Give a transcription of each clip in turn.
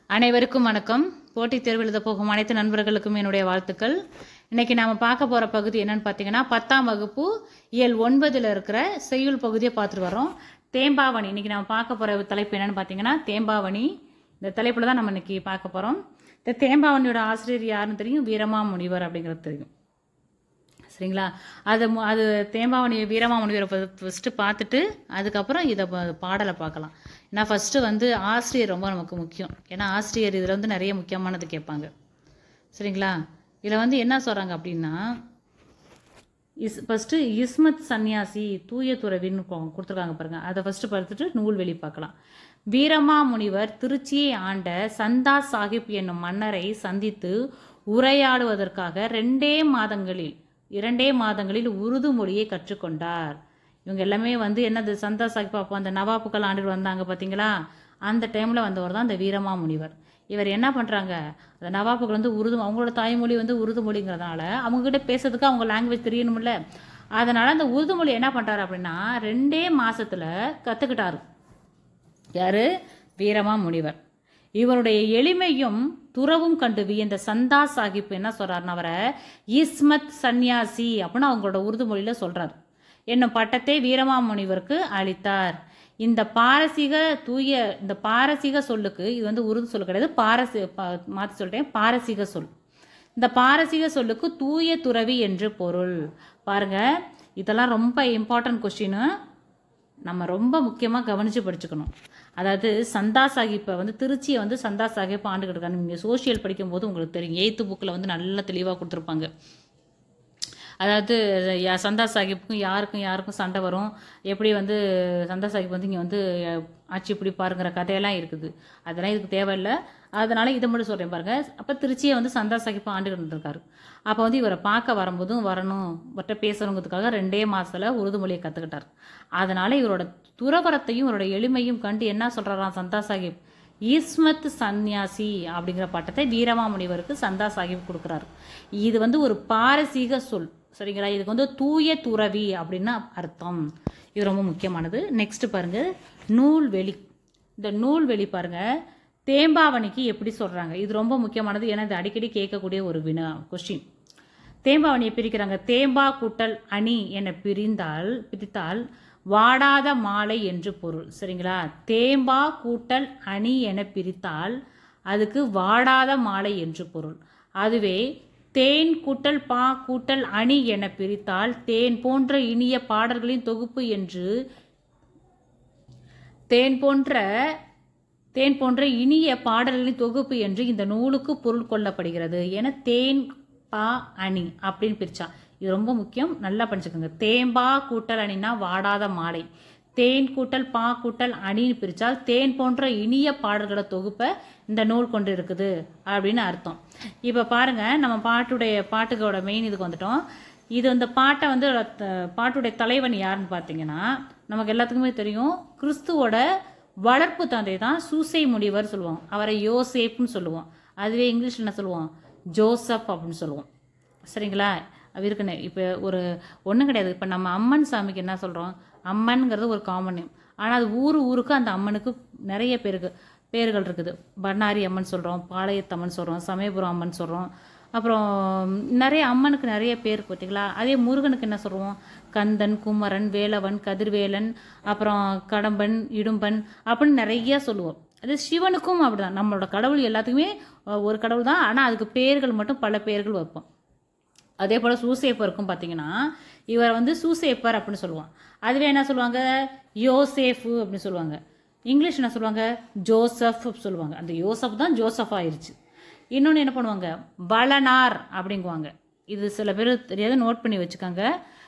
அனைவருக்கும் வணக்கம். போட்டித் தேர்வு எழுத போகும் அனைத்து நண்பர்களுக்கும் என்னுடைய வாழ்த்துக்கள். இன்னைக்கு நாம பார்க்க போற பகுதி என்னன்னு பார்த்தீங்கன்னா 10ஆம் வகுப்பு இயல் 9ல் இருக்கிற செய்யுள் பகுதியை பார்த்துட்டு வரோம். தேம்பாவணி. இன்னைக்கு நம்ம பார்க்க போற தலைப்பு என்னன்னு பார்த்தீங்கன்னா தேம்பாவணி. இந்த தலைப்புல தான் நம்ம இன்னைக்கு பார்க்க போறோம். இந்த தேம்பாவணியோட ஆசிரியர் யாருன்னு தெரியும்? வீரமாமுனிவர் அப்படிங்கிறது தெரியும். சரிங்களா? அது தேம்பாவணி வீரமாமுனிவரை ஃபஸ்ட்டு பார்த்துட்டு அதுக்கப்புறம் இதை பாடலை பார்க்கலாம். ஏன்னா ஃபஸ்ட்டு வந்து ஆசிரியர் ரொம்ப நமக்கு முக்கியம். ஏன்னா ஆசிரியர் இதில் வந்து நிறைய முக்கியமானது கேட்பாங்க. சரிங்களா? இதில் வந்து என்ன சொல்கிறாங்க அப்படின்னா ஃபஸ்ட்டு இஸ்மத் சன்னியாசி தூய துறவின்னு கொடுத்துருக்காங்க பாருங்க. அதை ஃபஸ்ட்டு பார்த்துட்டு நூல்வெளி பார்க்கலாம். வீரமாமுனிவர் திருச்சியை ஆண்ட சந்தா சாஹிப் என்னும் மன்னரை சந்தித்து உரையாடுவதற்காக 2 மாதங்களில் உருது மொழியை கற்றுக்கொண்டார். இவங்க எல்லாமே வந்து என்னது சந்தா சாஹிப் அப்போ அந்த நவாப்புகள் ஆண்டு வந்தாங்க பார்த்தீங்களா? அந்த டைமில் வந்தவர் தான் இந்த வீரமாமுனிவர். இவர் என்ன பண்ணுறாங்க, அந்த நவாப்புகள் வந்து உருது, அவங்களோட தாய்மொழி வந்து உருது மொழிங்கிறதுனால அவங்ககிட்ட பேசுறதுக்கு அவங்க லாங்குவேஜ் தெரியணும்ல. அதனால் அந்த உருது மொழி என்ன பண்ணுறாரு அப்படின்னா 2 மாதத்தில் கற்றுக்கிட்டாரு. யார்? வீரமாமுனிவர். இவருடைய எளிமையும் துறவும் கண்டு வியந்த சந்தா சாஹிப் என்ன சொல்றாருன்னு அவரை இஸ்மத் சன்னியாசி அப்படின்னு அவங்களோட உருது மொழியில சொல்றாரு என்னும் பட்டத்தை வீரமாமுனிவருக்கு அளித்தார். இந்த பாரசீக சொல்லுக்கு இது வந்து உருது சொல்லு கிடையாது, மாற்றி சொல்லிட்டேன், பாரசீக சொல். இந்த பாரசீக சொல்லுக்கு தூய துறவி என்று பொருள். பாருங்க, இதெல்லாம் ரொம்ப இம்பார்ட்டன்ட் கொஸ்டின். நம்ம ரொம்ப முக்கியமாக கவனித்து படிச்சுக்கணும். அதாவது சந்தா சாஹிப்பை வந்து திருச்சியை வந்து சந்தா சாஹிப் ஆண்டுகிட்டு இருக்காங்க. நீங்கள் சோஷியல் படிக்கும்போது உங்களுக்கு தெரியும், 8th புக்கில் வந்து நல்லா தெளிவாக கொடுத்துருப்பாங்க. அதாவது சந்தா சாஹிப்புக்கும் யாருக்கும் சண்டை வரும், எப்படி வந்து சந்தா சாஹிப் வந்து இங்கே வந்து ஆட்சி பிடிப்பாருங்கிற கதையெல்லாம் இருக்குது. அதெல்லாம் இதுக்கு தேவையில்லை. அதனால இதை மட்டும் சொல்கிறேன் பாருங்க. அப்போ திருச்சியை வந்து சந்தா சாஹிப் ஆண்டுகிட்டு இருக்காரு. அப்போ வந்து இவரை பார்க்க வரும்போதும் வரணும், இவர்கிட்ட பேசணுங்கிறதுக்காக 2 மாதத்தில் உருது மொழியை கற்றுக்கிட்டார். அதனால இவரோட துறவரத்தையும் இவரோட எளிமையும் கண்டு என்ன சொல்கிறாராம் சந்தா சாஹிப், இஸ்மத் சன்னியாசி அப்படிங்கிற பட்டத்தை வீரமாமுனிவருக்கு சந்தா சாஹிப் கொடுக்குறாரு. இது வந்து ஒரு பாரசீக சொல். சரிங்களா? இதுக்கு வந்து தூய துறவி அப்படின்னு அர்த்தம். இது ரொம்ப முக்கியமானது. நெக்ஸ்ட் பாருங்க, நூல்வெளி. இந்த நூல்வெளி பாருங்க, தேம்பாவணிக்கு எப்படி சொல்றாங்க, இது ரொம்ப முக்கியமானது. ஏன்னா இது அடிக்கடி கேட்கக்கூடிய ஒரு கொஸ்டின். தேம்பாவணியை பிரிக்கிறாங்க. தேம்பா கூட்டல் அணி என பிரித்தால் வாடாத மாலை என்று பொருள். சரிங்களா? தேம்பா கூட்டல் அணி என பிரித்தால் அதுக்கு வாடாத மாலை என்று பொருள். அதுவே தேன் கூட்டல் பா கூட்டல் அணி என பிரித்தால் தேன் போன்ற இனிய பாடல்களின் தொகுப்பு என்று, தேன் போன்ற இனிய பாடல்களின் தொகுப்பு என்று இந்த நூலுக்கு பொருள் கொள்ளப்படுகிறது என தேன் பா அணி அப்படின்னு பிரிச்சா. இது ரொம்ப முக்கியம், நல்லா படிச்சுக்கோங்க. தேம்பா கூட்டல் அணினா வாடாத மாலை, தேன் கூட்டல் பா கூட்டல் அணின்னு பிரிச்சால் தேன் போன்ற இனிய பாடல்களை தொகுப்பை இந்த நூல் கொண்டு இருக்குது அப்படின்னு அர்த்தம். இப்போ பாருங்க, நம்ம பாட்டுக்கோட மெயின் இதுக்கு வந்துட்டோம். இது இந்த பாட்டை வந்து பாட்டுடைய தலைவன் யாருன்னு பார்த்தீங்கன்னா நமக்கு எல்லாத்துக்குமே தெரியும், கிறிஸ்துவோட வளர்ப்பு தந்தை தான் சூசை முனிவர் சொல்லுவோம். அவரை யோசேப்னு சொல்லுவோம். அதுவே இங்கிலீஷில் என்ன சொல்லுவோம்? ஜோசப் அப்படின்னு சொல்லுவோம். சரிங்களா? இருக்குன்னு இப்போ ஒன்றும் கிடையாது. இப்போ நம்ம அம்மன் சாமிக்கு என்ன சொல்கிறோம்? அம்மன்கிறது ஒரு காமன் நேம். ஆனால் அது ஊருக்கு அந்த அம்மனுக்கு நிறைய பேர்கள் இருக்குது. பண்ணாரி அம்மன் சொல்கிறோம், பாளையத்தம்மன் சொல்கிறோம், சமயபுரம் அம்மன் சொல்கிறோம். அப்புறம் நிறைய அம்மனுக்கு நிறைய பேர் பார்த்தீங்களா? அதே முருகனுக்கு என்ன சொல்லுவோம்? கந்தன், குமரன், வேலவன், கதிர்வேலன், அப்புறம் கடம்பன், இடும்பன் அப்படின்னு நிறைய சொல்லுவோம். அது சிவனுக்கும் அப்படிதான். நம்மளோட கடவுள் எல்லாத்துக்குமே ஒரு கடவுள் தான், ஆனால் அதுக்கு பேர்கள் மட்டும் பல பேர்கள் வைப்போம். அதே போல் சூசேப்பருக்கும் பார்த்தீங்கன்னா இவர் வந்து சூசேப்பர் அப்படின்னு சொல்லுவான். அதுவே என்ன சொல்லுவாங்க? யோசேஃபு அப்படின்னு சொல்லுவாங்க. இங்கிலீஷ் என்ன சொல்லுவாங்க? ஜோசப் சொல்லுவாங்க. அந்த யோசப் தான் ஜோசப் ஆயிடுச்சு. இன்னொன்று என்ன பண்ணுவாங்க? வளனார் அப்படிங்குவாங்க. இது சில பேர் தெரியாத, நோட் பண்ணி வச்சுக்காங்க.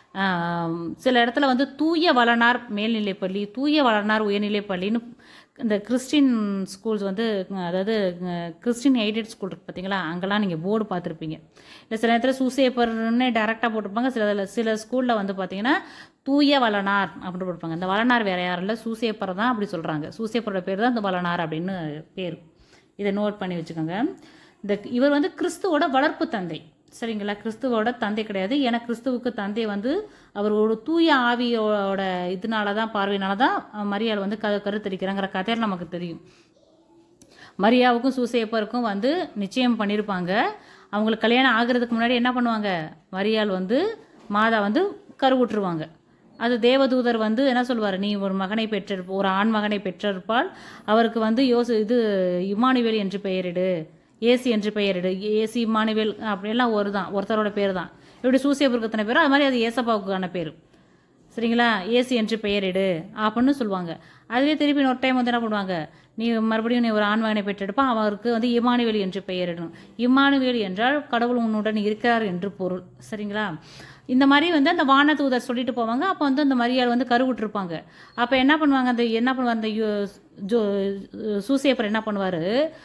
சில இடத்துல வந்து தூய வளனார் மேல்நிலைப்பள்ளி, தூய வளனார் உயர்நிலைப்பள்ளின்னு இந்த கிறிஸ்டின் ஸ்கூல்ஸ் வந்து, அதாவது கிறிஸ்டின் எய்டட் ஸ்கூல் இருக்குது பார்த்தீங்களா? அங்கெல்லாம் நீங்கள் போர்டு பார்த்துருப்பீங்க. இல்லை சில நேரத்தில் சூசேப்பர்னு டேரெக்டாக போட்டிருப்பாங்க. சில ஸ்கூலில் வந்து பார்த்தீங்கன்னா தூய வளனார் அப்படின்னு போட்டிருப்பாங்க. இந்த வளனார் வேறு யாரும் இல்லை, சூசேப்பர் தான் அப்படி சொல்கிறாங்க. சூசேப்பரோட பேர் தான் இந்த வளனார் அப்படின்னு பேர். இதை நோட் பண்ணி வச்சுக்கோங்க. இவர் வந்து கிறிஸ்துவோட வளர்ப்பு தந்தை. சரிங்களா? கிறிஸ்துவோட தந்தை கிடையாது. ஏன்னா கிறிஸ்துவுக்கு தந்தை வந்து அவர் ஒரு தூய ஆவியோட இதனால தான், பார்வையினால தான் மரியாள் வந்து கருத்தரிக்கிறாங்கிற கதையில் நமக்கு தெரியும். மரியாவுக்கும் சூசையப்பருக்கும் வந்து நிச்சயம் பண்ணியிருப்பாங்க. அவங்களுக்கு கல்யாணம் ஆகிறதுக்கு முன்னாடி என்ன பண்ணுவாங்க, மரியாள் வந்து மாதா வந்து கருவுற்றுருவாங்க. அது தேவதூதர் வந்து என்ன சொல்வார், நீ ஒரு மகனை ஒரு ஆண் மகனை பெற்றிருப்பால் அவருக்கு வந்து இம்மானுவேல் என்று பெயரிடு, ஏசி என்று பெயரிடு. ஏசி இம்மானுவேல் அப்படியெல்லாம் ஒருத்தரோட பேர் தான். இப்படி சூசையப்பருக்கு எத்தனை பேரோ அது மாதிரி அது ஏசப்பாவுக்கான பேர். சரிங்களா, ஏசி என்று பெயரிடு அப்படின்னு சொல்லுவாங்க. அதுவே திருப்பி இன்னொரு டைம் வந்து என்ன பண்ணுவாங்க, நீ மறுபடியும் நீ ஒரு ஆண்மகனை பெற்றெடுப்பான், அவருக்கு வந்து இம்மானுவேல் என்று பெயரிடணும். இம்மானுவேல் என்றால் கடவுள் உன்னுடன் இருக்கிறார் என்று பொருள். சரிங்களா, இந்த மாதிரி வந்து அந்த வானதூதர் சொல்லிட்டு போவாங்க. அப்போ வந்து அந்த மரியாள் வந்து கருவுற்றிருப்பாங்க. அப்போ என்ன பண்ணுவாங்க, அந்த சூசையப்பர் என்ன பண்ணுவார்,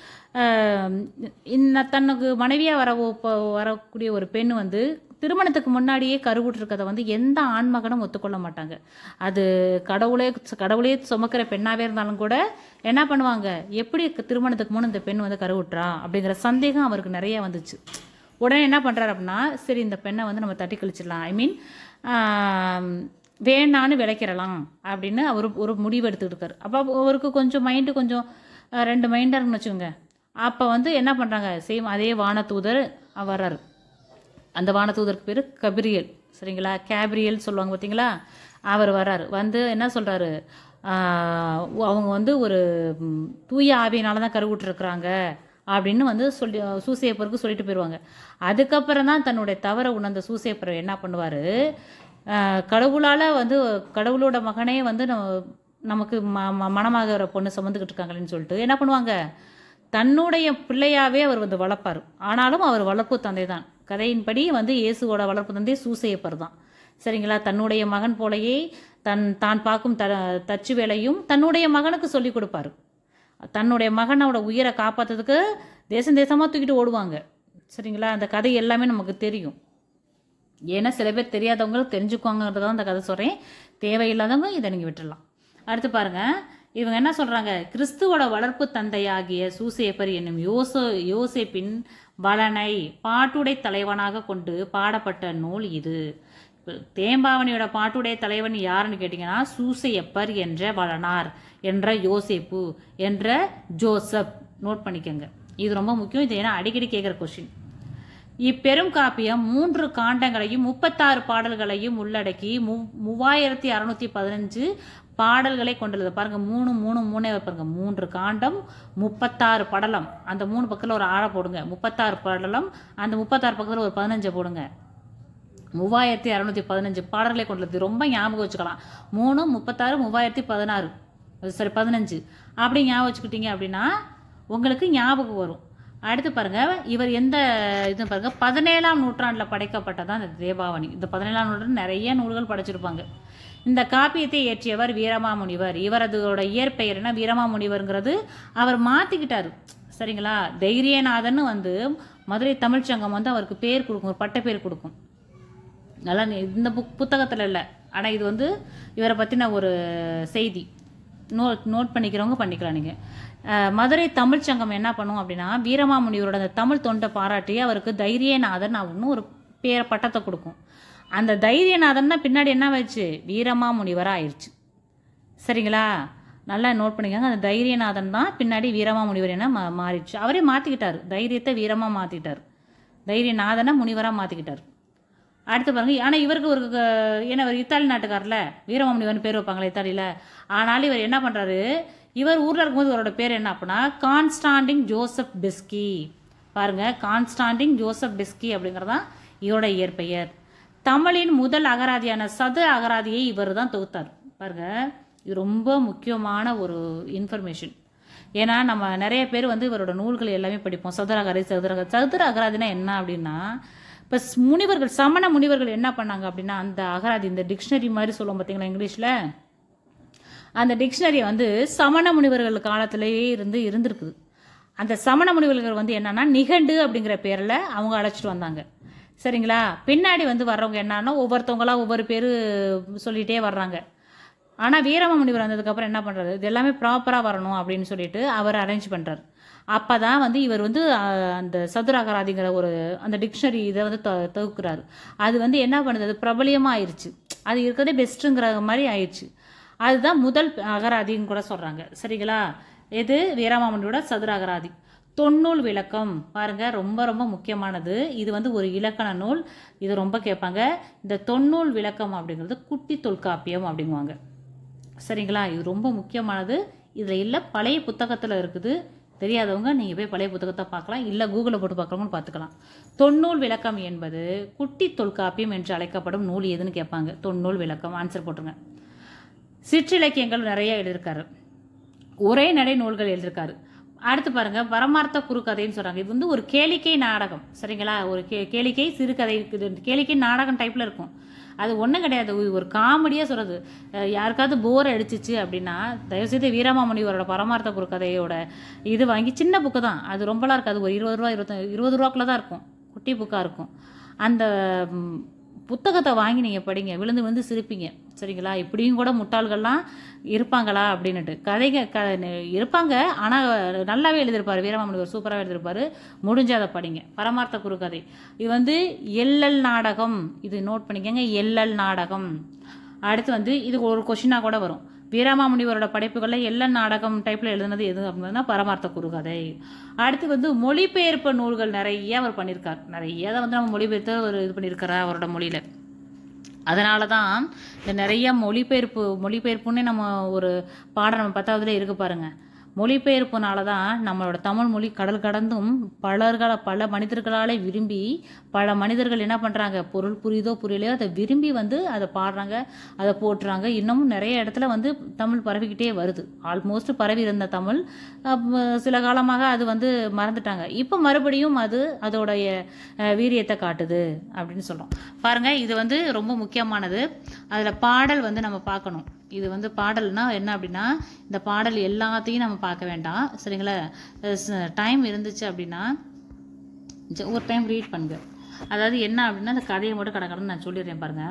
தனக்கு மனைவியாக வரக்கூடிய ஒரு பெண் வந்து திருமணத்துக்கு முன்னாடியே கருவுற்றிருக்கதை வந்து எந்த ஆண்மகனும் ஒத்துக்கொள்ள மாட்டாங்க. அது கடவுளே சுமக்கிற பெண்ணாகவே இருந்தாலும் கூட என்ன பண்ணுவாங்க, எப்படி திருமணத்துக்கு முன் இந்த பெண் வந்து கருவுற்றா அப்படிங்கிற சந்தேகம் அவருக்கு நிறைய வந்துச்சு. உடனே என்ன பண்ணுறாரு அப்படின்னா, சரி இந்த பெண்ணை வந்து நம்ம தட்டி கழிச்சிடலாம், வேணான்னு விளைக்கிறலாம் அப்படின்னு அவர் ஒரு முடிவு எடுத்துக்கிட்டு இருக்காரு. அப்போ அவருக்கு கொஞ்சம் மைண்டு கொஞ்சம் 2 மைண்டாக இருக்குன்னு வச்சுக்கோங்க. அப்போ வந்து என்ன பண்ணுறாங்க, சேம் அதே வானதூதர் வர்றாரு. அந்த வானதூதருக்கு பேர் கபிரியல். சரிங்களா, கேப்ரியல் சொல்லுவாங்க பார்த்தீங்களா, அவர் வர்றாரு. வந்து என்ன சொல்கிறாரு, அவங்க வந்து ஒரு தூய ஆவியினால தான் கருவுற்றிருக்கிறாங்க அப்படின்னு வந்து சூசையப்பருக்கு சொல்லிட்டு போயிடுவாங்க. அதுக்கப்புறம் தான் தன்னுடைய தவறை உணர்ந்த சூசையப்பர் என்ன பண்ணுவார், கடவுளால் வந்து கடவுளோட மகனே வந்து நமக்கு மனமாக பொண்ணு சுமந்துக்கிட்டு இருக்காங்களேன்னு சொல்லிட்டு என்ன பண்ணுவாங்க, தன்னுடைய பிள்ளையாவே அவர் வந்து வளர்ப்பார். ஆனாலும் அவர் வளர்ப்பு தந்தை தான். கதையின்படி வந்து இயேசுவோட வளர்ப்பு தந்தை சூசையப்பர் தான். சரிங்களா, தன்னுடைய மகன் போலயே தான் பார்க்கும் தச்சு வேலையும் தன்னுடைய மகனுக்கு சொல்லி கொடுப்பாரு. தன்னுடைய மகனோட உயிரை காப்பாற்றுறதுக்கு தேசமாக தூக்கிட்டு ஓடுவாங்க. சரிங்களா, அந்த கதை எல்லாமே நமக்கு தெரியும். ஏன்னா சில பேர் தெரியாதவங்களும் தெரிஞ்சுக்குவாங்கிறதுக்காக அந்த கதை சொல்கிறேன். தேவையில்லாதவங்க இதை நீங்கள் விட்டுடலாம். அடுத்து பாருங்கள், இவங்க என்ன சொல்கிறாங்க, கிறிஸ்துவோட வளர்ப்பு தந்தையாகிய சூசையப்பர் என்னும் யோசேப்பின் வளனை பாட்டுடை தலைவனாக கொண்டு பாடப்பட்ட நூல் இது. தேம்பாவணியோட பாட்டுடைய தலைவன் யாருன்னு கேட்டிங்கன்னா, சூசையப்பர் என்ற வளனார் என்ற யோசேப்பு என்ற ஜோசப். நோட் பண்ணிக்கோங்க, இது ரொம்ப முக்கியம். இது ஏன்னா அடிக்கடி கேட்குற கொஸ்டின். இப்பெரும் காப்பியம் 3 காண்டங்களையும் 36 பாடல்களையும் உள்ளடக்கி 3615 பாடல்களை கொண்டுள்ளது. பாருங்க, 3 பாருங்க, 3 காண்டம் 36 படலம். அந்த 3 பக்கத்தில் ஒரு 6 போடுங்க, 36 படலம். அந்த 36 பக்கத்தில் ஒரு 15 போடுங்க. 3615 பாடல்களை கொண்டுள்ளது. ரொம்ப ஞாபகம் வச்சுக்கலாம். 3 36 3016 சரி 15 அப்படி ஞாபகம் வச்சுக்கிட்டீங்க அப்படின்னா உங்களுக்கு ஞாபகம் வரும். அடுத்து பாருங்க, இவர் எந்த இது பாருங்க, 17ஆம் நூற்றாண்டில் படைக்கப்பட்டதான் இந்த தேம்பாவணி. இந்த 17ஆம் நூற்றாண்டு நிறைய நூல்கள் படைச்சிருப்பாங்க. இந்த காப்பியத்தை இயற்றியவர் வீரமாமுனிவர். இவரதோட இயற்பெயர் என்ன, வீரமாமுனிவர்ங்கிறது அவர் மாற்றிக்கிட்டாரு. சரிங்களா, தைரியநாதன் வந்து மதுரை தமிழ்ச்சங்கம் வந்து அவருக்கு பேர் கொடுக்கும், ஒரு பட்ட பேர் கொடுக்கும். நல்லா இந்த புத்தகத்தில் இல்லை, ஆனால் இது வந்து இவரை பற்றின ஒரு செய்தி. நோட் பண்ணிக்கிறவங்க பண்ணிக்கலாம். நீங்கள் மதுரை தமிழ்ச்சங்கம் என்ன பண்ணும் அப்படின்னா, வீரமாமுனிவரோட அந்த தமிழ் தொண்டை பாராட்டி அவருக்கு தைரியநாதன் அப்படின்னு ஒரு பட்டத்தை கொடுக்கும். அந்த தைரியநாதன் தான் பின்னாடி என்ன ஆயிடுச்சு, வீரமாமுனிவராக ஆயிடுச்சு. சரிங்களா, நல்லா நோட் பண்ணிக்கோங்க. அந்த தைரியநாதன் தான் பின்னாடி வீரமாமுனிவர் என்ன மாறிடுச்சு. அவரே மாற்றிக்கிட்டார், தைரியத்தை வீரமாக மாற்றிக்கிட்டார், தைரியநாதனை முனிவராக மாற்றிக்கிட்டார். அடுத்து பாருங்க, ஆனால் இவருக்கு ஒரு ஏன்னா இவர் இத்தாலி நாட்டுக்காரில் வீரமாமுனிவர்னு பேர் வைப்பாங்களே இத்தாலியில். ஆனாலும் இவர் என்ன பண்ணுறாரு, இவர் ஊரில் இருக்கும்போது இவரோட பேர் என்ன அப்படின்னா கான்ஸ்டாண்டின் ஜோசப் பெஸ்கி. பாருங்கள், கான்ஸ்டாண்டின் ஜோசப் பெஸ்கி அப்படிங்கிறதான் இவரோட இயற்பெயர். தமிழின் முதல் அகராதியான சதுர அகராதியை இவர் தான் தொகுத்தார். பாருங்கள், இது ரொம்ப முக்கியமான ஒரு இன்ஃபர்மேஷன். ஏன்னா நம்ம நிறைய பேர் வந்து இவரோட நூல்கள் எல்லாமே படிப்போம். சதுர அகராதினா என்ன அப்படின்னா, இப்போ முனிவர்கள், சமண முனிவர்கள் என்ன பண்ணாங்க அப்படின்னா, அந்த அகராதி, இந்த டிக்ஷனரி மாதிரி சொல்லுவோம் பார்த்தீங்களா இங்கிலீஷில், அந்த டிக்ஷனரியை வந்து சமண முனிவர்கள் காலத்திலேயே இருந்திருக்குது. அந்த சமண முனிவர்கள் வந்து என்னன்னா நிகண்டு அப்படிங்கிற பேரில் அவங்க அழைச்சிட்டு வந்தாங்க. சரிங்களா, பின்னாடி வந்து வர்றவங்க என்னன்னா ஒவ்வொருத்தவங்களாம் ஒவ்வொரு பேர் சொல்லிகிட்டே வர்றாங்க. ஆனால் வீரமாமுனிவர் வந்ததுக்கப்புறம் என்ன பண்ணுறாரு, இது எல்லாமே ப்ராப்பராக வரணும் அப்படின்னு சொல்லிட்டு அவர் அரேஞ்ச் பண்ணுறாரு. அப்போ தான் வந்து இவர் வந்து அந்த சதுர அகராதிங்கிற ஒரு அந்த டிக்ஷனரி இதை வந்து தொகுக்கிறாரு. அது வந்து என்ன பண்ணுது, அது பிரபலியமாக ஆயிடுச்சு, அது இருக்கிறதே பெஸ்ட்டுங்கிற மாதிரி ஆயிடுச்சு. அதுதான் முதல் அகராதின்னு கூட சொல்கிறாங்க. சரிங்களா, இது வீரமாமுனியோட சதுராகராதி. தொன்னூல் விளக்கம் பாருங்க, ரொம்ப ரொம்ப முக்கியமானது. இது வந்து ஒரு இலக்கண நூல், இது ரொம்ப கேட்பாங்க. இந்த தொன்னூல் விளக்கம் அப்படிங்கிறது குட்டி தொல்காப்பியம் அப்படிங்குவாங்க. சரிங்களா, இது ரொம்ப முக்கியமானது. இதில் இல்லை, பழைய புத்தகத்தில் இருக்குது. தெரியாதவங்க நீங்கள் போய் பழைய புத்தகத்தை பார்க்கலாம், இல்லை கூகுளில் போட்டு பார்க்குறவங்கன்னு பார்த்துக்கலாம். தொன்னூல் விளக்கம் என்பது குட்டி தொல்காப்பியம் என்று அழைக்கப்படும் நூல் எதுன்னு கேட்பாங்க. தொன்னூல் விளக்கம் ஆன்சர் போட்டுருங்க. சிற்றிலக்கியங்கள் நிறைய எழுதியிருக்காரு, ஒரே நடை நூல்கள் எழுதியிருக்காரு. அடுத்து பாருங்க, பரமார்த்த குறுக்கதைன்னு சொல்றாங்க. இது வந்து ஒரு கேளிக்கை நாடகம். சரிங்களா, ஒரு கேளிக்கை சிறுகதை, கேளிக்கை நாடகம் டைப்ல இருக்கும். அது ஒன்றும் கிடையாது, ஒரு காமெடியாக சொல்கிறது. யாருக்காவது போர் அடிச்சிச்சு அப்படின்னா தயவுசெய்து வீரமாமுனிவரோட பரமார்த்த குறுக்கதையோட இது வாங்கி, சின்ன புக்கு தான் அது, ரொம்பலாம் இருக்காது, ஒரு 20 ரூபா 20 ரூபாக்குள்ள தான் இருக்கும், குட்டி புக்காக இருக்கும். அந்த புத்தகத்தை வாங்கி நீங்கள் படிங்க, விழுந்து விழுந்து சிரிப்பீங்க. சரிங்களா, இப்படியும் கூட முட்டாள்கள்லாம் இருப்பாங்களா அப்படின்னுட்டு இருப்பாங்க. ஆனால் நல்லாவே எழுதியிருப்பார் வீரமாமுனிவர், சூப்பராக எழுதியிருப்பார். முடிஞ்ச அதை படிங்க. பரமார்த்த குறுக்கதை இது வந்து எல்லல் நாடகம், இது நோட் பண்ணிக்கங்க, எல்லல் நாடகம். அடுத்து வந்து இது ஒரு கொஷினாக கூட வரும். வீரமாமுனிவரோட படைப்புகளில் எல்லல் நாடகம் டைப்பில் எழுதுனது எது அப்படின்னா பரமார்த்த குறுக்கதை. அடுத்து வந்து மொழிபெயர்ப்பு நூல்கள் நிறைய அவர் பண்ணியிருக்கார். நிறைய அதை வந்து நம்ம மொழிபெயர்த்து அவர் இது பண்ணியிருக்காரா அவரோட மொழியில். அதனால தான் இந்த நிறைய மொழிபெயர்ப்புன்னே நம்ம ஒரு பாடம் நம்ம 10வதுல இருக்கு பாருங்க. மொழிபெயர்ப்புனால தான் நம்மளோட தமிழ் மொழி கடல் கடந்தும் பல மனிதர்களாலே விரும்பி, பல மனிதர்கள் என்ன பண்ணுறாங்க, பொருள் புரியுதோ புரியலையோ அதை விரும்பி வந்து அதை பாடுறாங்க, அதை போட்டுறாங்க. இன்னமும் நிறைய இடத்துல வந்து தமிழ் பரவிக்கிட்டே வருது. ஆல்மோஸ்ட் பரவி இருந்த தமிழ் சில காலமாக அது வந்து மறந்துட்டாங்க. இப்போ மறுபடியும் அது அதோடைய வீரியத்தை காட்டுது அப்படின்னு சொல்கிறோம். பாருங்கள், இது வந்து ரொம்ப முக்கியமானது. அதில் பாடல் வந்து நம்ம பார்க்கணும். இது வந்து பாடல்னா என்ன அப்படின்னா, இந்த பாடல் எல்லாத்தையும் நம்ம பார்க்க வேண்டாம். சரிங்களா, டைம் இருந்துச்சு அப்படின்னா ஒரு டைம் ரீட் பண்ணுங்க. அதாவது என்ன அப்படின்னா, இந்த கதையை மட்டும் கடற்கடன்னு நான் சொல்லிடுறேன் பாருங்க.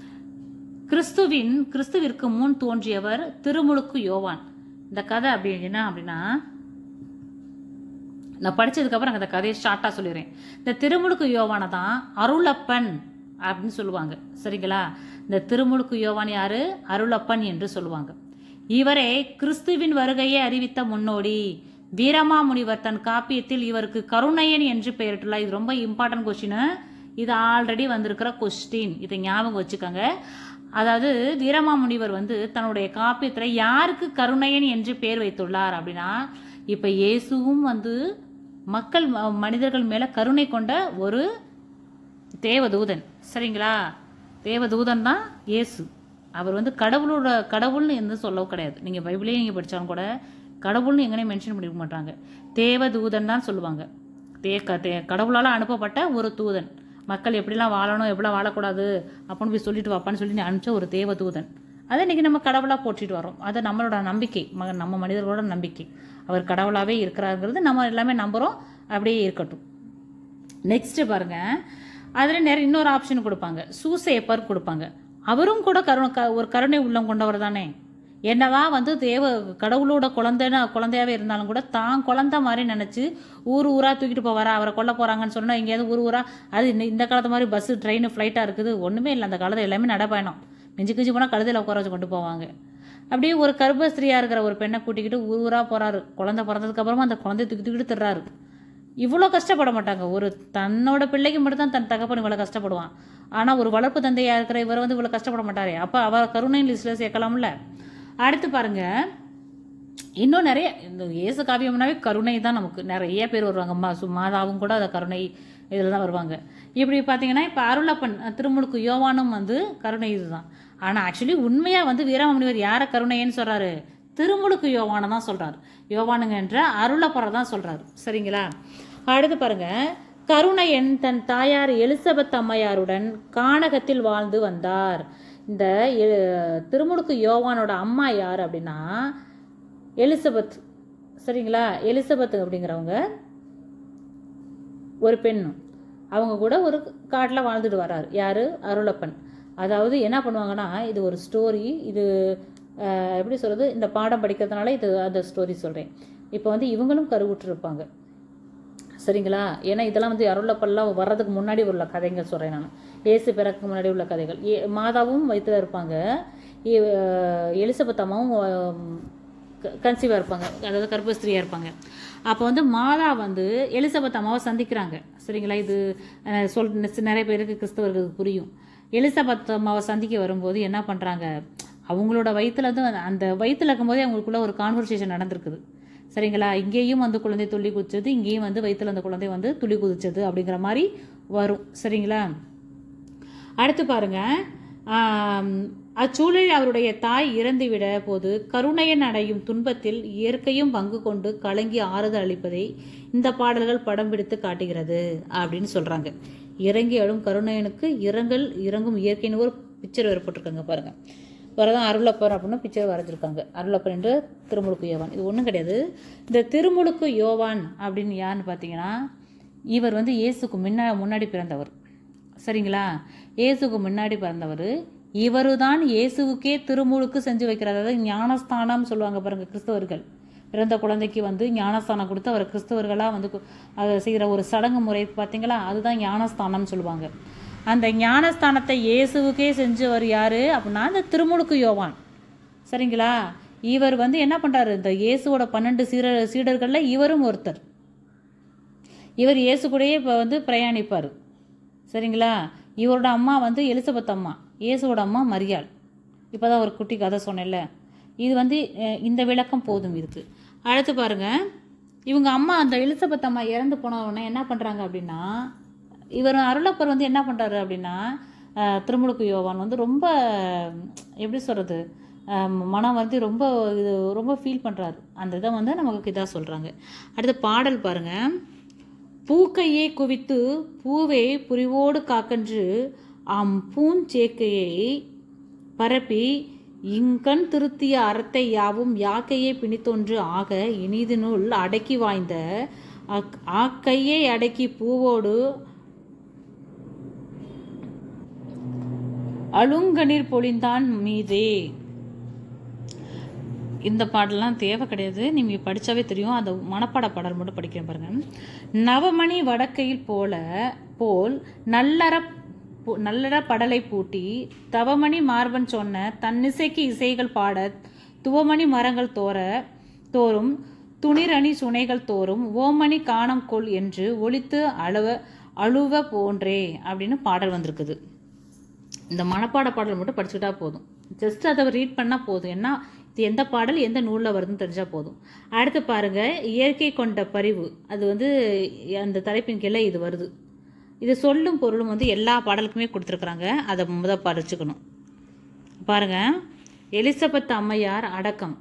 கிறிஸ்துவிற்கு முன் தோன்றியவர் திருமுழுக்கு யோவான். இந்த கதை அப்படி என்ன அப்படின்னா, நான் படிச்சதுக்கப்புறம் அந்த கதையை ஷார்ட்டாக சொல்லிடுறேன். இந்த திருமுழுக்கு யோவானை தான் அருளப்பன் அப்படின்னு சொல்லுவாங்க. சரிங்களா, இந்த திருமுழுக்கு யோவான் யாரு, அருளப்பன் என்று சொல்லுவாங்க. இவரே கிறிஸ்துவின் வருகையை அறிவித்த முன்னோடி. வீரமாமுனிவர் தன் காப்பியத்தில் இவருக்கு கருணையன் என்று பெயரிட்டுள்ளார். இது ரொம்ப இம்பார்ட்டன்ட் கொஸ்டின், இது ஆல்ரெடி வந்திருக்கிற கொஸ்டின், இதை ஞாபகம் வச்சுக்கோங்க. அதாவது வீரமாமுனிவர் வந்து தன்னுடைய காப்பியத்தில் யாருக்கு கருணையன் என்று பெயர் வைத்துள்ளார் அப்படின்னா, இப்போ இயேசுவும் வந்து மனிதர்கள் மேலே கருணை கொண்ட ஒரு தேவதூதன். சரிங்களா, தேவதூதன் தான் இயேசு. அவர் வந்து கடவுள்னு எந்த சொல்லவும் கிடையாது. நீங்கள் பைபிளே நீங்கள் படித்தாலும் கூட கடவுள்னு எங்கேயும் மென்ஷன் பண்ணிக்க மாட்டாங்க, தேவதூதன் தான் சொல்லுவாங்க. கடவுளால் அனுப்பப்பட்ட ஒரு தூதன். மக்கள் எப்படிலாம் வாழணும், எப்படிலாம் வாழக்கூடாது அப்படின்னு போய் சொல்லிட்டு வாப்பான்னு சொல்லி அனுப்பிச்ச ஒரு தேவதூதன். அதை இன்றைக்கி நம்ம கடவுளாக போற்றிட்டு வரோம். அது நம்மளோட நம்பிக்கை, நம்ம மனிதர்களோட நம்பிக்கை. அவர் கடவுளாகவே இருக்கிறாருங்கிறது நம்ம எல்லாமே நம்புகிறோம், அப்படியே இருக்கட்டும். நெக்ஸ்ட்டு பாருங்கள், அதில் நிறைய இன்னொரு ஆப்ஷன் கொடுப்பாங்க, சூசேப்பர் கொடுப்பாங்க. அவரும் கூட ஒரு கருணை உள்ளம் கொண்டவர் தானே. என்னதான் வந்து கடவுளோட குழந்தையாவே இருந்தாலும் கூட தான் குழந்தை மாதிரி நினச்சி ஊராக தூக்கிட்டு போவாரா, அவரை கொல்ல போகிறாங்கன்னு சொன்னால் எங்கேயாவது ஊராக அது இந்த காலத்து மாதிரி பஸ்ஸு ட்ரெயின் ஃப்ளைட்டாக இருக்குது, ஒன்றுமே இல்லை. அந்த காலத்தில் எல்லாமே நடப்பயணம், மிஞ்சி கிஞ்சி போனால் கழுதையில் உட்கார வச்சு கொண்டு போவாங்க. அப்படியே ஒரு கர்ப்பஸ்திரியாக இருக்கிற ஒரு பெண்ணை கூட்டிக்கிட்டு ஊராக போகிறாரு. குழந்தை பிறந்ததுக்கப்புறமா அந்த குழந்தைய தூக்கிட்டு திர்றாரு. இவ்வளோ கஷ்டப்பட மாட்டாங்க. ஒரு தன்னோட பிள்ளைக்கு மட்டும்தான் தன் தகப்பன் இவ்வளோ கஷ்டப்படுவான். ஆனால் ஒரு வளர்ப்பு தந்தையாக இருக்கிற இவர் வந்து இவ்வளோ கஷ்டப்பட மாட்டாரே. அப்போ அவர் கருணை லிஸ்ட்டில் சேர்க்கலாம்ல. அடுத்து பாருங்க, இன்னும் நிறைய இந்த இயேசு காவியம்னாவே கருணை தான். நமக்கு நிறைய பேர் வருவாங்க, மாதாவும் கூட அதை கருணை இதில் தான் வருவாங்க. இப்படி பார்த்தீங்கன்னா இப்போ அருளப்பன் திருமுழுக்கு யோவானும் வந்து கருணை இதுதான். ஆனால் ஆக்சுவலி உண்மையாக வந்து வீரமாமுனிவர் யாரை கருணைன்னு சொல்கிறாரு, திருமுழுக்கு யோவானை தான் சொல்கிறார். யோவானுங்க என்ற அருளப்பரை தான் சொல்கிறாரு. சரிங்களா, அடுத்து பாருங்க, கருணையன் தன் தாயார் எலிசபெத் அம்மையாருடன் கானகத்தில் வாழ்ந்து வந்தார். இந்த திருமுழுக்கு யோவானோட அம்மா யார் அப்படின்னா எலிசபெத். சரிங்களா, எலிசபெத் அப்படிங்கிறவங்க ஒரு பெண். அவங்க கூட ஒரு காட்டில் வாழ்ந்துட்டு வர்றாரு. யார், அருளப்பன். அதாவது என்ன பண்ணுவாங்கன்னா, இது ஒரு ஸ்டோரி, இது எப்படி சொல்கிறது, இந்த பாடம் படிக்கிறதுனால இது அந்த ஸ்டோரி சொல்கிறேன். இப்போ வந்து இவங்களும் கருவுற்றிருப்பாங்க. சரிங்களா, ஏன்னா இதெல்லாம் வந்து அருளப்பெல்லாம் வர்றதுக்கு முன்னாடி உள்ள கதைகள் சொல்கிறேன் நான். இயேசு பிறகு முன்னாடி உள்ள கதைகள். மாதாவும் வயிற்றில் இருப்பாங்க, எலிசபெத் அம்மாவும் கன்சீவாக இருப்பாங்க, அதாவது கர்ப்பஸ்திரியாக இருப்பாங்க. அப்போ வந்து மாதா வந்து எலிசபெத் அம்மாவை சந்திக்கிறாங்க. சரிங்களா? இது நிறைய பேருக்கு கிறிஸ்தவர்களுக்கு புரியும். எலிசபெத் அம்மாவை சந்திக்க வரும்போது என்ன பண்ணுறாங்க, அவங்களோட வயிற்றுல வந்து அந்த வயிற்றுல இருக்கும்போதே அவங்களுக்குள்ள ஒரு கான்வர்சேஷன் நடந்திருக்குது. சரிங்களா? இங்கேயும் வந்து குழந்தை துள்ளி குதிச்சது, இங்கேயும் வந்து வயிற்றுல அந்த குழந்தை வந்து துள்ளி குதிச்சது அப்படிங்கிற மாதிரி வரும். சரிங்களா? அடுத்து பாருங்க, அச்சூழலில் அவருடைய தாய் இறந்துவிட போது கருணையன் அடையும் துன்பத்தில் இயற்கையும் பங்கு கொண்டு கலங்கி ஆறுதல் அளிப்பதை இந்த பாடல்கள் படம் பிடித்து காட்டுகிறது அப்படின்னு சொல்றாங்க. இறங்கி அழும் கருணையனுக்கு இறங்கும் இயற்கைன்னு ஒரு பிக்சர் ஏற்பட்டிருக்காங்க பாருங்க. வரதான் அருளப்பர் அப்படின்னு பிக்சர் வரைஞ்சிருக்காங்க. அருளப்பர் என்று திருமுழுக்கு யோவான். இது ஒன்றும் கிடையாது. இந்த திருமுழுக்கு யோவான் அப்படின்னு யாருன்னு பார்த்தீங்கன்னா, இவர் வந்து இயேசுக்கு முன்னாடி பிறந்தவர். சரிங்களா? இயேசுக்கு முன்னாடி பிறந்தவர். இவரு தான் இயேசுவுக்கே திருமுழுக்கு செஞ்சு வைக்கிறார். அதாவது ஞானஸ்தானம் சொல்லுவாங்க பாருங்க. கிறிஸ்தவர்கள் பிறந்த குழந்தைக்கு வந்து ஞானஸ்தானம் கொடுத்து அவர் கிறிஸ்தவர்களாக வந்து அதை செய்கிற ஒரு சடங்கு முறை பார்த்தீங்களா, அதுதான் ஞானஸ்தானம்னு சொல்லுவாங்க. அந்த ஞானஸ்தானத்தை இயேசுவுக்கே செஞ்சவர் யாரு அப்படின்னா இந்த திருமுழுக்கு யோவான். சரிங்களா? இவர் வந்து என்ன பண்றாரு, இந்த இயேசுவோட 12 சீடர்கள்ல இவரும் ஒருத்தர். இவர் இயேசு கூடயே இப்போ வந்து பிரயாணிப்பார். சரிங்களா? இவரோட அம்மா வந்து எலிசபெத் அம்மா, இயேசுவோட அம்மா மரியாள். இப்போதான் ஒரு குட்டி கதை சொன்னேன்ல, இது வந்து இந்த விளக்கம் போதும் இதுக்கு. அடுத்து பாருங்க, இவங்க அம்மா அந்த எலிசபெத் அம்மா இறந்து போன உடனே என்ன பண்ணுறாங்க அப்படின்னா, இவர் அருளப்பர் வந்து என்ன பண்ணுறாரு அப்படின்னா, திருமுழுக்கு யோவான் வந்து ரொம்ப எப்படி சொல்கிறது, மனம் வந்து ரொம்ப ஃபீல் பண்ணுறாரு. அந்த இதை வந்து நமக்கு இதாக சொல்கிறாங்க. அடுத்து பாடல் பாருங்கள். பூக்கையே குவித்து பூவே புரிவோடு காக்கன்று பூஞ்சேக்கையை பரப்பி இங்கண் திருத்திய அறத்தை யாவும் யாக்கையே பிணித்தொன்று ஆக இனிதினுள் அடக்கி வாய்ந்த ஆக்கையை அடக்கி பூவோடு அழுங்கநீர் பொழிந்தான் மீதே. இந்த பாடலாம் தேவை கிடையாது, நீங்கள் படித்தாவே தெரியும். அந்த மனப்பாட பாடல் மட்டும் படிக்கிறேன் பாருங்க. நவமணி வடக்கையில் போல் நல்லற படலை பூட்டி தவமணி மார்பன் சொன்ன தன்னிசைக்கு இசைகள் பாட துவமணி மரங்கள் தோறும் துணிரணி சுனைகள் தோறும் ஓமணி காணம் கொள் என்று ஒலித்து அழுவ போன்றே அப்படின்னு பாடல் வந்திருக்குது. இந்த மனப்பாட பாடல் மட்டும் படிச்சுக்கிட்டா போதும், ஜஸ்ட் அதை ரீட் பண்ணால் போதும். என்ன இது எந்த பாடல் எந்த நூலில் வருதுன்னு தெரிஞ்சால் போதும். அடுத்து பாருங்க, இயற்கை கொண்ட பரிவு. அது வந்து அந்த தலைப்பின் கீழே இது வருது. இது சொல்லும் பொருளும் வந்து எல்லா பாடலுக்குமே கொடுத்துருக்குறாங்க. அதை படிச்சுக்கணும் பாருங்க. எலிசபெத் அம்மையார் அடக்கம்,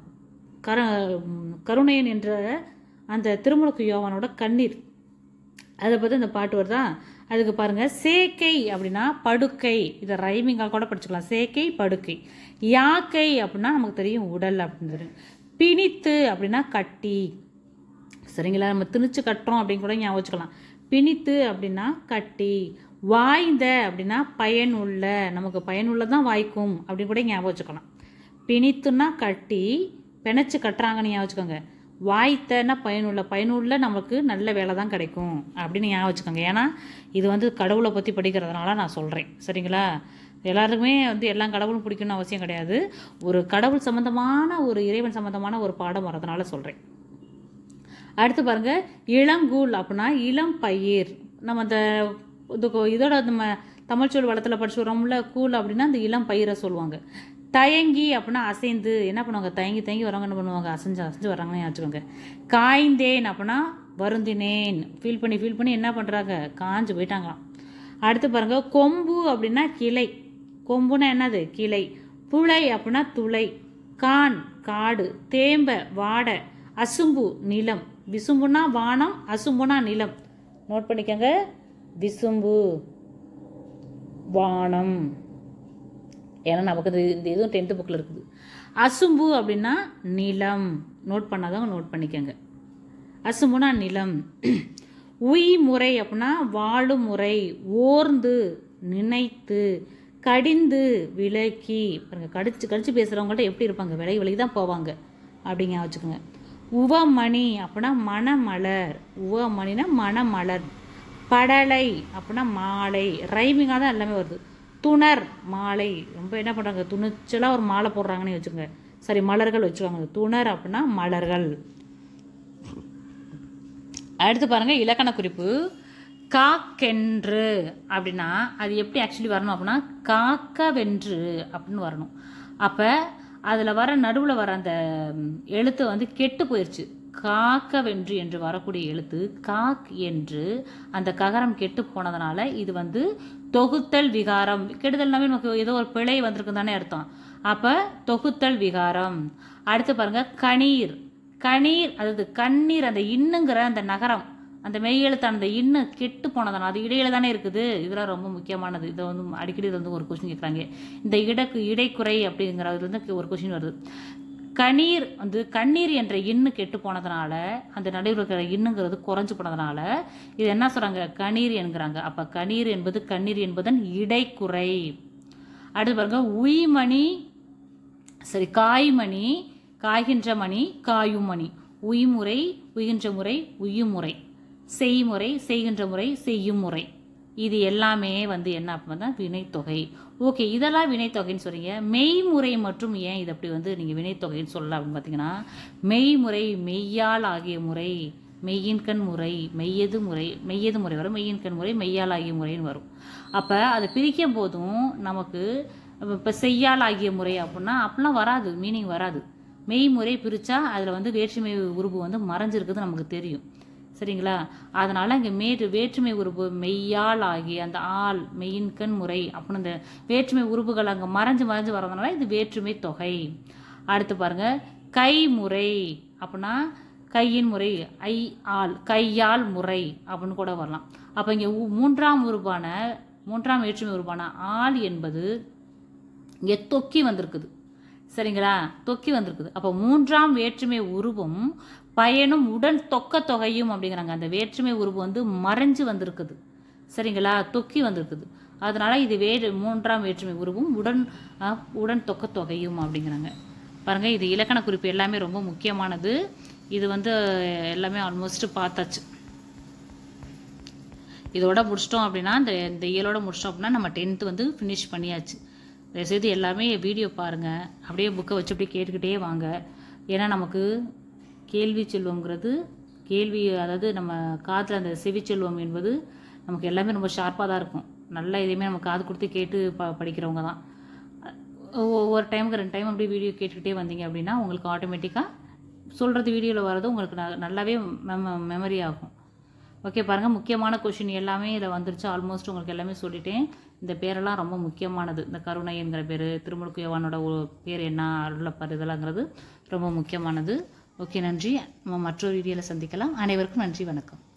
கருணையன் என்ற அந்த திருமுழுக்கு யோவானோட கண்ணீர், அதை பற்றி இந்த பாட்டு வருதா. அதுக்கு பாருங்க, சேக்கை அப்படின்னா படுக்கை, இதை ரைமிங்காக கூட படிச்சுக்கலாம். சேக்கை படுக்கை. யாக்கை அப்படின்னா நமக்கு தெரியும் உடல் அப்படின்னு. பிணித்து அப்படின்னா கட்டி. சரிங்களா? நம்ம திணிச்சு கட்டுறோம் அப்படின்னு கூட ஞாபகம் வச்சுக்கலாம். பிணித்து அப்படின்னா கட்டி. வாய்ந்த அப்படின்னா பயனுள்ள, நமக்கு பயனுள்ளதான் வாய்க்கும் அப்படின்னு கூட ஞாபகம் வச்சுக்கலாம். பிணித்துன்னா கட்டி, பிணைச்சு கட்டுறாங்கன்னு ஞாபகம் வச்சுக்கோங்க. வாய்த்தன்னா பயனுள்ள நமக்கு நல்ல வேலை தான் கிடைக்கும் அப்படின்னு ஞாபகம் வச்சுக்கோங்க. ஏன்னா இது வந்து கடவுளை பற்றி படிக்கிறதுனால நான் சொல்கிறேன். சரிங்களா? எல்லாருக்குமே வந்து எல்லா கடவுளும் பிடிக்கணும்னு அவசியம் கிடையாது. ஒரு கடவுள் சம்மந்தமான ஒரு இறைவன் சம்மந்தமான ஒரு பாடம் வரதுனால சொல்கிறேன். அடுத்து பாருங்க, இளங்கூழ் அப்படின்னா இளம் பயிர். நம்ம அந்த இதோட நம்ம தமிழ் சொல் வளத்தில் படிச்சு வரோம்ல, கூழ் அப்படின்னா அந்த இளம் பயிரை சொல்லுவாங்க. தயங்கி அப்படின்னா அசைந்து என்ன பண்ணுவாங்க, தயங்கி வரவங்க என்ன பண்ணுவாங்க, அசைஞ்சு வராங்கன்னு வச்சுக்கோங்க. காய்ந்தேன் அப்படின்னா வருந்தினேன், ஃபீல் பண்ணி என்ன பண்ணுறாங்க, காஞ்சு போயிட்டாங்களாம். அடுத்து பாருங்க, கொம்பு அப்படின்னா கிளை. கொம்புனா என்னது, கிளை. புழை அப்படின்னா துளை. கான் காடு. தேம்ப வாடை. அசும்பு நிலம். விசும்புனா வானம், அசும்புனா நிலம். நோட் பண்ணிக்கோங்க, விசும்பு வானம். ஏன்னா நமக்கு இந்த இதுவும் 10th புக்கில் இருக்குது. அசும்பு அப்படின்னா நிலம். நோட் பண்ணாதவங்க நோட் பண்ணிக்கோங்க. அசும்புனா நிலம். உய்முறை அப்படின்னா வாழும் முறை. ஓர்ந்து நினைத்து கடிந்து விலக்கி. பாருங்க, கடிச்சு பேசுகிறவங்கள்ட்ட எப்படி இருப்பாங்க, விலகி தான் போவாங்க அப்படிங்க வச்சுக்கோங்க. உவமணி அப்படின்னா மணமலர். உவமணினா மணமலர். படலை அப்படின்னா மாலை. ரைமிங்காக தான் எல்லாமே வருது. துணர் மாலை. ரொம்ப என்ன பண்ணுறாங்க, துணிச்சலாக ஒரு மாலை போடுறாங்கன்னு வச்சுக்கோங்க. சரி மலர்கள் வச்சுக்கோங்க. துணர் அப்படின்னா மலர்கள். அடுத்து பாருங்கள் இலக்கண குறிப்பு. காக்கென்று அப்படின்னா அது எப்படி ஆக்சுவலி வரணும் அப்படின்னா காக்கவென்று அப்படின்னு வரணும். அப்போ அதில் வர நடுவில் வர அந்த எழுத்து வந்து கெட்டு போயிடுச்சு. காக்கவென்று என்று வரக்கூடிய எழுத்து காக் என்று அந்த ககரம் கெட்டு போனதுனால இது வந்து தொகுத்தல் விகாரம். கெடுதல்னாவே நமக்கு ஏதோ ஒரு பிழை வந்திருக்கு தானே அர்த்தம். அப்போ தொகுத்தல் விகாரம். அடுத்து பாருங்க கணீர். கணீர் அதாவது கண்ணீர் அந்த இன்னுங்கிற அந்த நகரம் அந்த மெய்யெழுத்தான அந்த இன்னு கெட்டு போனதான அது இடையில தானே இருக்குது. இதெல்லாம் ரொம்ப முக்கியமானது. இதை வந்து அடிக்கடி வந்து ஒரு கொஸ்டின் கேட்குறாங்க. இந்த இடைக்குறை அப்படிங்கிறது வந்து ஒரு கொஸ்டின் வருது. கணீர் வந்து கண்ணீர் என்ற இன்னு கெட்டு போனதுனால அந்த நடுவில் இருக்கிற இன்னுங்கிறது குறைஞ்சு போனதுனால இது என்ன சொல்கிறாங்க கணீர் என்கிறாங்க. அப்போ கணீர் என்பது கண்ணீர் என்பதன் இடைக்குறை. அடுத்து பாருங்க உய்மணி சரி காய்மணி காய்கின்ற மணி காயும் மணி. உய்முறை உய்கின்ற முறை உய்யும் முறை. செய்முறை செய்கின்ற முறை செய்யும் முறை. இது எல்லாமே வந்து என்ன அப்படின்னா வினைத்தொகை. ஓகே இதெல்லாம் வினைத்தொகைன்னு சொல்றீங்க. மெய்முறை மற்றும் ஏன் இது அப்படி வந்து நீங்கள் வினைத்தொகைன்னு சொல்லலாம் அப்படின்னு பார்த்தீங்கன்னா மெய்முறை மெய்யால் ஆகிய முறை மெய்யின்கண் முறை மெய்யது முறை வரும். மெய்யின்கண் முறை மெய்யால் ஆகிய முறைன்னு வரும். அப்போ அதை பிரிக்கும் போதும் நமக்கு இப்போ செய்யால் ஆகிய முறை அப்படிலாம் வராது, மீனிங் வராது. மெய்முறை பிரித்தா அதில் வந்து வேற்றுமை உருபு வந்து மறைஞ்சிருக்குது நமக்கு தெரியும். சரிங்களா? அதனால் இங்கே வேற்றுமை உருபு மெய்யால் ஆகி அந்த ஆள் மெய்யின்கண் முறை அப்படின்னு அந்த வேற்றுமை உருபுகள் அங்கே மறைஞ்சு வரதுனால இது வேற்றுமை தொகை. அடுத்து பாருங்கள் கைமுறை அப்படின்னா கையின் முறை ஆள் கையால் முறை அப்படின்னு கூட வரலாம். அப்போ இங்கே மூன்றாம் வேற்றுமை உருவான ஆள் என்பது இங்கே தொக்கி வந்திருக்குது. சரிங்களா? தொக்கி வந்திருக்குது. அப்போ மூன்றாம் வேற்றுமை உருவும் பயனும் உடன் தொக்க தொகையும் அப்படிங்கிறாங்க. அந்த வேற்றுமை உருவு வந்து மறைஞ்சு வந்திருக்குது. சரிங்களா? தொக்கி வந்திருக்குது. அதனால இது மூன்றாம் வேற்றுமை உருவும் உடன் தொக்க தொகையும் அப்படிங்கிறாங்க. பாருங்கள் இது இலக்கண குறிப்பு எல்லாமே ரொம்ப முக்கியமானது. இது வந்து எல்லாமே ஆல்மோஸ்ட் பார்த்தாச்சு. இதோட முடிச்சிட்டோம் அப்படின்னா இந்த இயலோட முடிச்சிட்டோம் அப்படின்னா நம்ம 10th வந்து ஃபினிஷ் பண்ணியாச்சு. தயவுசெய்து எல்லாமே வீடியோ பாருங்கள். அப்படியே புக்கை வச்சு அப்படியே கேட்டுக்கிட்டே வாங்க. ஏன்னா நமக்கு கேள்வி செல்வங்கிறது அதாவது நம்ம காதில் அந்த செவி செல்வம் என்பது நமக்கு எல்லாமே ரொம்ப ஷார்ப்பாக தான் இருக்கும். நல்லா எதையுமே நம்ம காது கொடுத்து கேட்டு படிக்கிறவங்க தான். ஒவ்வொரு டைமுக்கு 2 டைம் அப்படியே வீடியோ கேட்டுக்கிட்டே வந்தீங்க அப்படின்னா உங்களுக்கு ஆட்டோமேட்டிக்காக சொல்கிறது வீடியோவில் வர்றது உங்களுக்கு நல்லாவே மெமரி ஆகும். ஓகே பாருங்கள் முக்கியமான கொஷின் எல்லாமே இதில் வந்துருச்சு. ஆல்மோஸ்ட் உங்களுக்கு எல்லாமே சொல்லிட்டேன். இந்த பேரெல்லாம் ரொம்ப முக்கியமானது. இந்த கருணைங்கிற பேர் திருமுழுக்கு யோவானோட பேர் என்ன அருளப்பர் இதெல்லாங்கிறது ரொம்ப முக்கியமானது. ஓகே நன்றி. நம்ம மற்றொரு வீடியோவில் சந்திக்கலாம். அனைவருக்கும் நன்றி வணக்கம்.